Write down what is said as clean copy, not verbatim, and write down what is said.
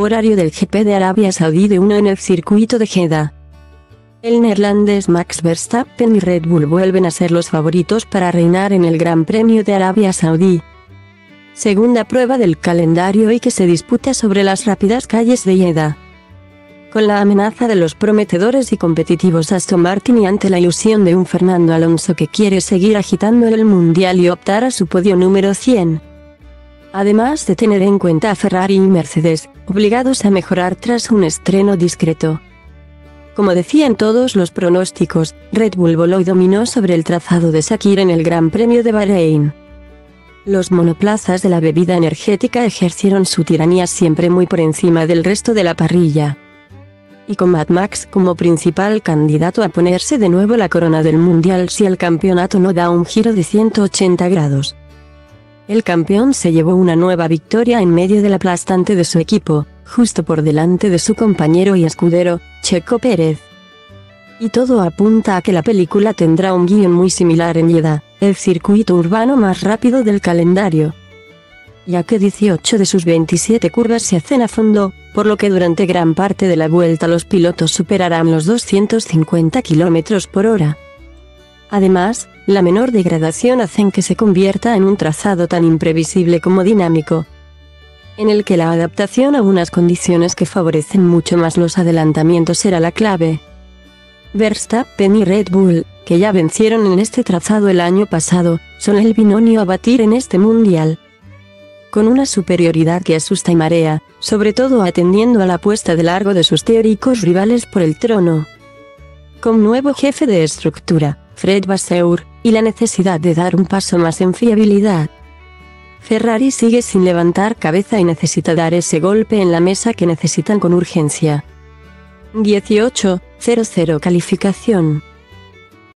Horario del GP de Arabia Saudí de 1 en el circuito de Jeddah. El neerlandés Max Verstappen y Red Bull vuelven a ser los favoritos para reinar en el Gran Premio de Arabia Saudí. Segunda prueba del calendario y que se disputa sobre las rápidas calles de Jeddah. Con la amenaza de los prometedores y competitivos Aston Martin y ante la ilusión de un Fernando Alonso que quiere seguir agitando el mundial y optar a su podio número 100. Además de tener en cuenta a Ferrari y Mercedes, obligados a mejorar tras un estreno discreto. Como decían todos los pronósticos, Red Bull voló y dominó sobre el trazado de Sakir en el Gran Premio de Bahrein. Los monoplazas de la bebida energética ejercieron su tiranía siempre muy por encima del resto de la parrilla. Y con Mad Max como principal candidato a ponerse de nuevo la corona del mundial si el campeonato no da un giro de 180 grados. El campeón se llevó una nueva victoria en medio del aplastante de su equipo, justo por delante de su compañero y escudero, Checo Pérez. Y todo apunta a que la película tendrá un guión muy similar en Jeddah, el circuito urbano más rápido del calendario. Ya que 18 de sus 27 curvas se hacen a fondo, por lo que durante gran parte de la vuelta los pilotos superarán los 250 km por hora. Además, la menor degradación hace que se convierta en un trazado tan imprevisible como dinámico, en el que la adaptación a unas condiciones que favorecen mucho más los adelantamientos será la clave. Verstappen y Red Bull, que ya vencieron en este trazado el año pasado, son el binomio a batir en este mundial. Con una superioridad que asusta y marea, sobre todo atendiendo a la puesta de largo de sus teóricos rivales por el trono. Con nuevo jefe de estructura, Fred Vasseur, y la necesidad de dar un paso más en fiabilidad. Ferrari sigue sin levantar cabeza y necesita dar ese golpe en la mesa que necesitan con urgencia. 18.00 calificación.